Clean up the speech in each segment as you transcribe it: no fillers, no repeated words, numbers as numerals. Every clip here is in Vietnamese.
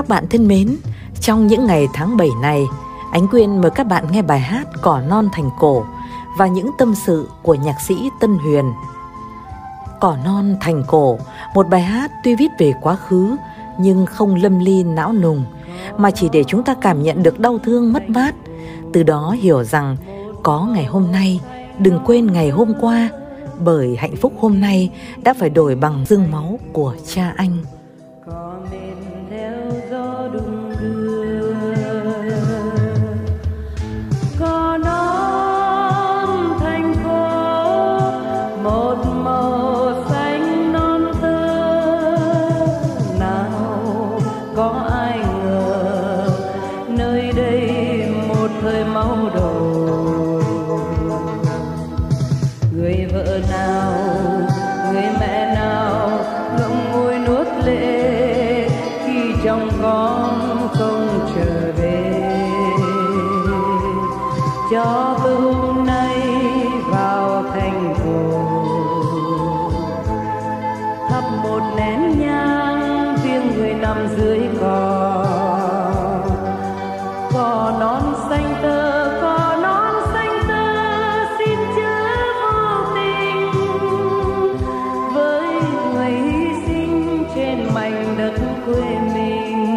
Các bạn thân mến, trong những ngày tháng 7 này, Ánh Quyên mời các bạn nghe bài hát Cỏ non thành cổ và những tâm sự của nhạc sĩ Tân Huyền. Cỏ non thành cổ, một bài hát tuy viết về quá khứ nhưng không lâm ly não nùng, mà chỉ để chúng ta cảm nhận được đau thương mất mát, từ đó hiểu rằng có ngày hôm nay, đừng quên ngày hôm qua, bởi hạnh phúc hôm nay đã phải đổi bằng xương máu của cha anh. Người vợ nào, người mẹ nào ngậm ngùi nuốt lệ khi chồng con không trở về. Cho tôi hôm nay vào thành cổ, thắp một nén nhang riêng người nằm dưới cỏ. Cỏ non xanh tơ, cỏ non xanh tơ, xin chớ vô tình với người hy sinh trên mảnh đất quê mình.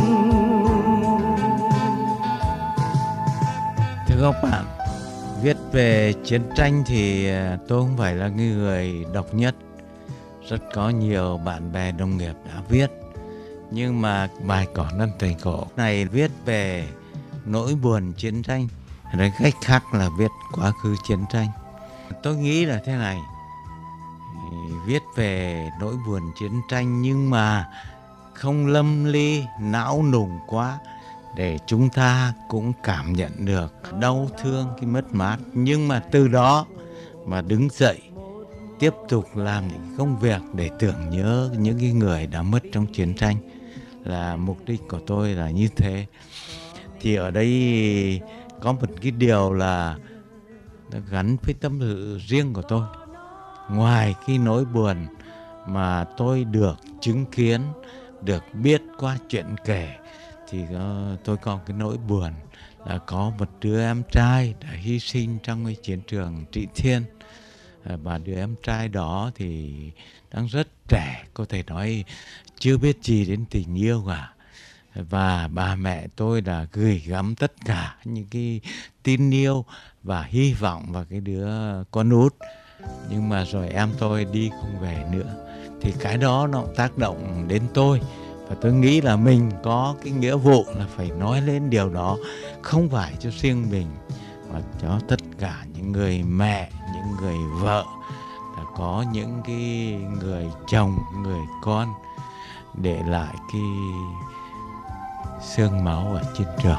Thưa các bạn, viết về chiến tranh thì tôi không phải là người độc nhất. Rất có nhiều bạn bè đồng nghiệp đã viết. Nhưng mà bài Cỏ non thành cổ này viết về nỗi buồn chiến tranh, nói cách khác là viết quá khứ chiến tranh. Tôi nghĩ là thế này, viết về nỗi buồn chiến tranh nhưng mà không lâm ly não nùng quá, để chúng ta cũng cảm nhận được đau thương cái mất mát, nhưng mà từ đó mà đứng dậy tiếp tục làm những công việc để tưởng nhớ những cái người đã mất trong chiến tranh, là mục đích của tôi là như thế. Thì ở đây có một cái điều là gắn với tâm sự riêng của tôi. Ngoài cái nỗi buồn mà tôi được chứng kiến, được biết qua chuyện kể, thì tôi có cái nỗi buồn là có một đứa em trai đã hy sinh trong cái chiến trường Trị Thiên. Và đứa em trai đó thì đang rất trẻ, có thể nói chưa biết gì đến tình yêu cả. Và bà mẹ tôi đã gửi gắm tất cả những cái tin yêu và hy vọng vào cái đứa con út. Nhưng mà rồi em tôi đi không về nữa. Thì cái đó nó tác động đến tôi. Và tôi nghĩ là mình có cái nghĩa vụ là phải nói lên điều đó, không phải cho riêng mình, mà cho tất cả những người mẹ, những người vợ, là có những cái người chồng, người con để lại cái xương máu ở chiến trường.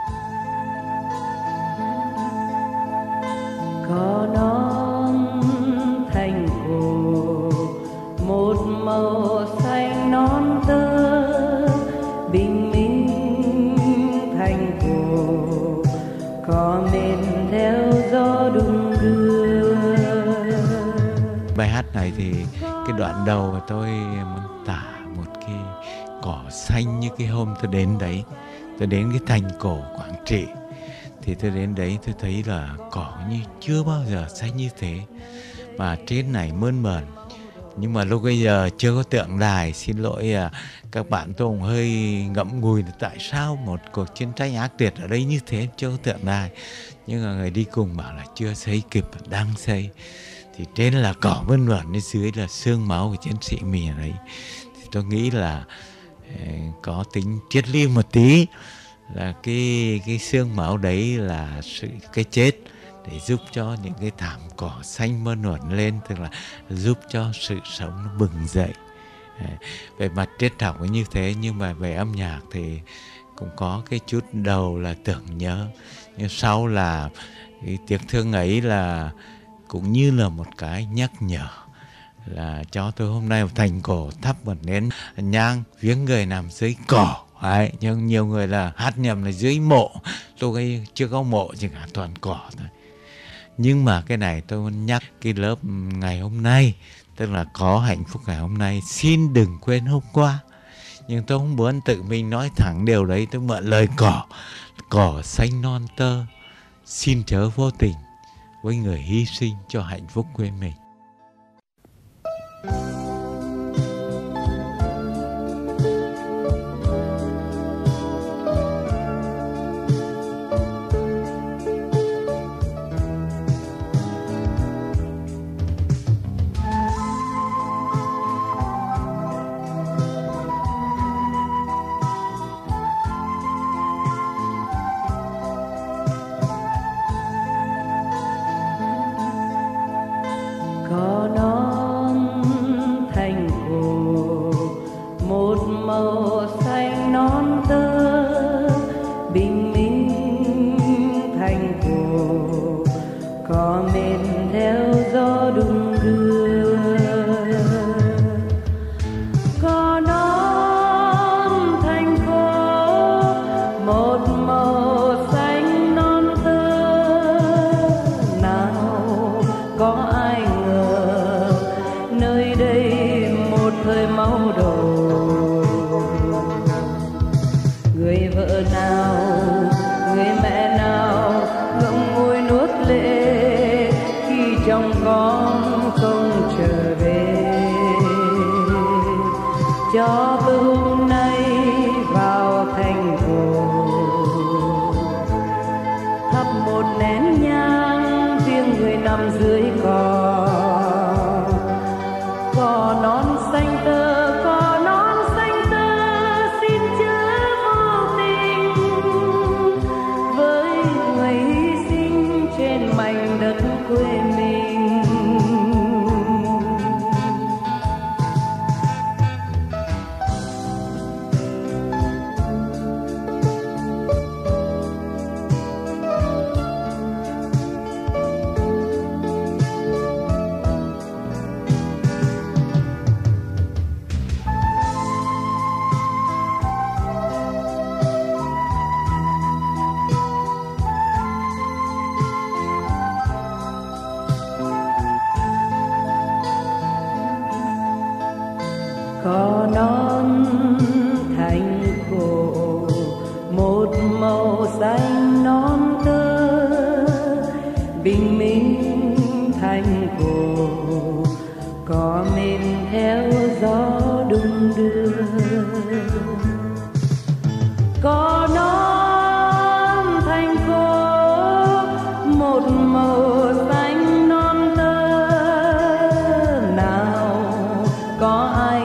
Cỏ non thành cổ, một màu xanh non tơ, bình minh thành cổ, cỏ mềm theo gió đung đưa. Bài hát này thì cái đoạn đầu mà tôi muốn tả một cái cỏ xanh như cái hôm tôi đến đấy. Tôi đến cái thành cổ Quảng Trị, thì tôi đến đấy tôi thấy là cỏ như chưa bao giờ xanh như thế, mà trên này mơn mởn. Nhưng mà lúc bây giờ chưa có tượng đài, xin lỗi các bạn, tôi cũng hơi ngẫm ngùi là tại sao một cuộc chiến tranh ác liệt ở đây như thế chưa có tượng đài. Nhưng mà người đi cùng bảo là chưa xây kịp, đang xây. Thì trên là cỏ mơn mởn, bên dưới là xương máu của chiến sĩ mình ở đấy. Thì tôi nghĩ là có tính triết lý một tí, là cái xương máu đấy là cái chết để giúp cho những cái thảm cỏ xanh mơn mởn lên, tức là giúp cho sự sống nó bừng dậy. Về mặt triết học như thế, nhưng mà về âm nhạc thì cũng có cái chút đầu là tưởng nhớ, nhưng sau là cái tiếng thương ấy là cũng như là một cái nhắc nhở, là cho tôi hôm nay thành cổ thắp một nén nhang viếng người nằm dưới cỏ. Đấy, nhưng nhiều người là hát nhầm là dưới mộ, tôi chưa có mộ, chỉ cả toàn cỏ thôi. Nhưng mà cái này tôi muốn nhắc cái lớp ngày hôm nay, tức là có hạnh phúc ngày hôm nay, xin đừng quên hôm qua. Nhưng tôi không muốn tự mình nói thẳng điều đấy. Tôi mượn lời cỏ xanh non tơ, xin chớ vô tình với người hy sinh cho hạnh phúc quê mình. Có non thành cổ, một màu xanh non tơ, bình minh thành cổ, có mệt theo gió đung đưa. Có non thành cổ, một màu xanh non tơ, nào có ai nơi đây một thời máu đổ. Người vợ nào, người mẹ nào ngậm ngùi nuốt lệ khi chồng con không trở về. Cho bữa hôm nay vào thành cổ, thắp một nén nhang riêng người nằm dưới cỏ. Cỏ non xanh tơ, cỏ non xanh tơ, xin chớ vô tình với người hy sinh trên mảnh đất quê mình. Có non thành cổ, một màu xanh non tơ, bình minh thành cổ, có mềm theo gió đung đưa. Có non thành cổ, một màu xanh non tơ, nào có ai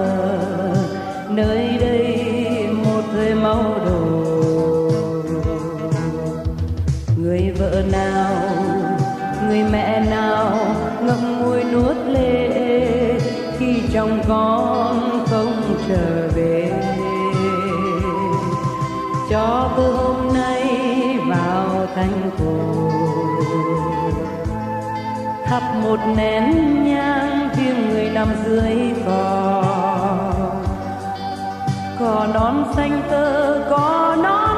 nơi đây một thời máu đổ. Người vợ nào, người mẹ nào ngậm ngùi nuốt lệ khi chồng con không trở về. Cho bữa hôm nay vào thành cổ, thắp một nén nhang riêng người nằm dưới cỏ. Cỏ non xanh tơ, cỏ non